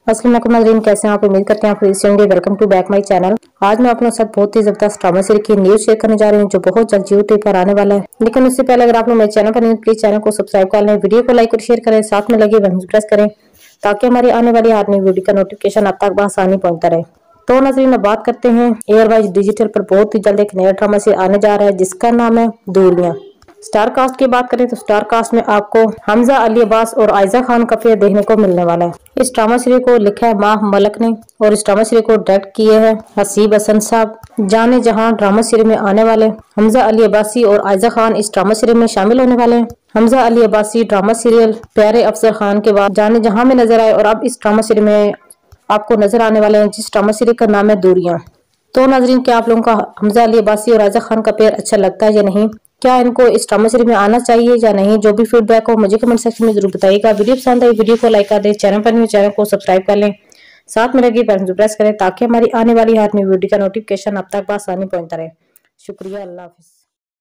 अस्सलाम वालेकुम नाज़रीन, कैसे हैं आप? उम्मीद करते हैं आप फिर से होंगे। Welcome to back my channel. आज मैं अपने साथ बहुत ही जबरदस्त ड्रामा सीरीज की न्यूज शेयर करने जा रही हूँ जो बहुत जल्द यूट्यूब पर आने वाला है। लेकिन उससे पहले अगर आप लोग मेरे चैनल पर नहीं, प्लीज चैनल को सब्सक्राइब कर लें, वीडियो को लाइक और शेयर करें, साथ में लगे बेल प्रेस करें ताकि हमारी आने वाली हर नई वीडियो का नोटिफिकेशन आप तक बआसानी पहुंचता रहे। तो नाज़रीन, अब बात करते हैं एयरवाइज डिजिटल पर बहुत ही जल्द एक नया ड्रामा सीरीज आने जा रहा है जिसका नाम है दूरियां। स्टार कास्ट की बात करें तो स्टार कास्ट में आपको हमजा अली अब्बास और आयजा खान का फेयर देखने को मिलने वाला है। इस ड्रामा सीरीज को लिखा है माह मलक ने और इस ड्रामा सीरीज को डायरेक्ट किए हैं हसीब हसन साहब। जाने जहां ड्रामा सीरीज में आने वाले हमजा अली अब्बासी और आयजा खान इस ड्रामा सीरीज में शामिल होने वाले हैं। हमजा अली अब्बासी ड्रामा सीरियल प्यारे अफसर खान के बाद जाने जहां में नजर आए और अब इस ड्रामा सीरीज में आपको नजर आने वाले हैं जिस ड्रामा सीरीज का नाम है दूरियां। तो नाजरीन, क्या आप लोगों का हमजा अली अब्बासी और आयजा खान का पेयर अच्छा लगता है या नहीं? क्या इनको इस ड्रामा सीरीज में आना चाहिए या नहीं? जो भी फीडबैक हो मुझे कमेंट सेक्शन में जरूर बताइएगा। वीडियो पसंद आई वीडियो को लाइक कर दें, चैनल पर नहीं चैनल को सब्सक्राइब कर लें, साथ में लगी बेल प्रेस करें ताकि हमारी आने वाली हर नई वीडियो का नोटिफिकेशन आप तक बआसानी पहुंचता रहे। शुक्रिया, अल्लाह हाफिज।